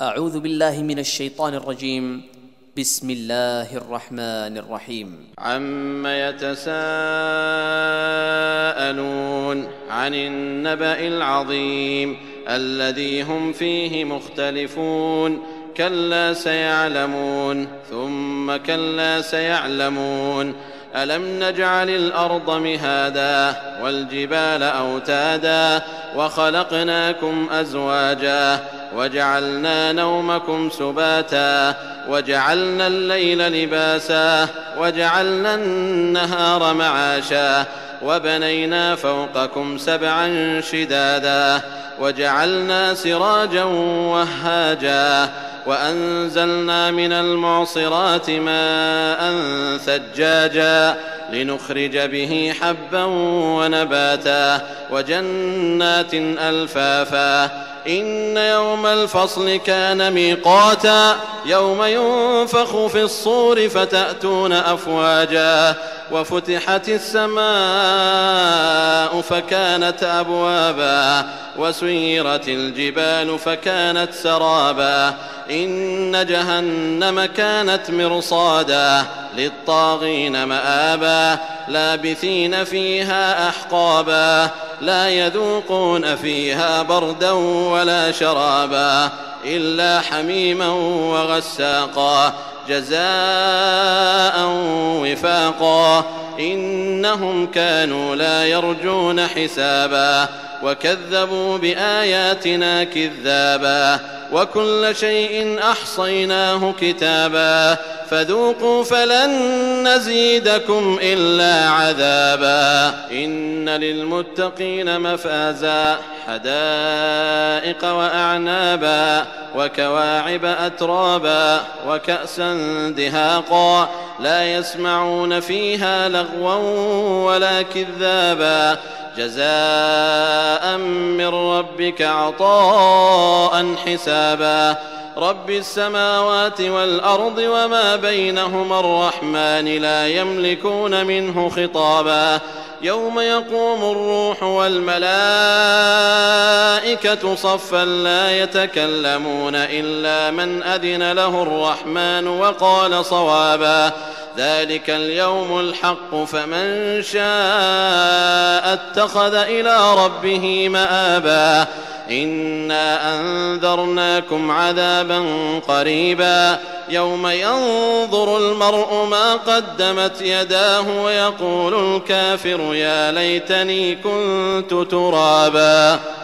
أعوذ بالله من الشيطان الرجيم. بسم الله الرحمن الرحيم. عم يتساءلون عن النبأ العظيم الذي هم فيه مختلفون كلا سيعلمون ثم كلا سيعلمون ألم نجعل الأرض مهادا والجبال أوتادا وخلقناكم أزواجا وجعلنا نومكم سباتا وجعلنا الليل لباسا وجعلنا النهار معاشا وبنينا فوقكم سبعا شدادا وجعلنا سراجا وهاجا وأنزلنا من المعصرات ماء ثجاجا لنخرج به حبا ونباتا وجنات ألفافا إن يوم الفصل كان ميقاتا يوم ينفخ في الصور فتأتون أفواجا وفتحت السماء فكانت أبوابا وسيرت الجبال فكانت سرابا إن جهنم كانت مرصادا للطاغين مآبا لابثين فيها أحقابا لا يذوقون فيها بردا ولا شرابا إلا حميما وغساقا جزاء وفاقا إنهم كانوا لا يرجون حسابا وكذبوا بآياتنا كذابا وكل شيء أحصيناه كتابا فذوقوا فلن نزيدكم إلا عذابا إن للمتقين مفازا حدائق وأعنابا وكواعب أترابا وكأسا دهاقا لا يسمعون فيها لغوا ولا كذابا جزاء من ربك عطاء حسابا رب السماوات والأرض وما بينهما الرحمن لا يملكون منه خطابا يوم يقوم الروح والملائكة صفا لا يتكلمون إلا من أذن له الرحمن وقال صوابا ذلك اليوم الحق فمن شاء اتخذ إلى ربه مآبا إنا أنذرناكم عذابا قريبا يوم ينظر المرء ما قدمت يداه ويقول الكافر يا ليتني كنت ترابا.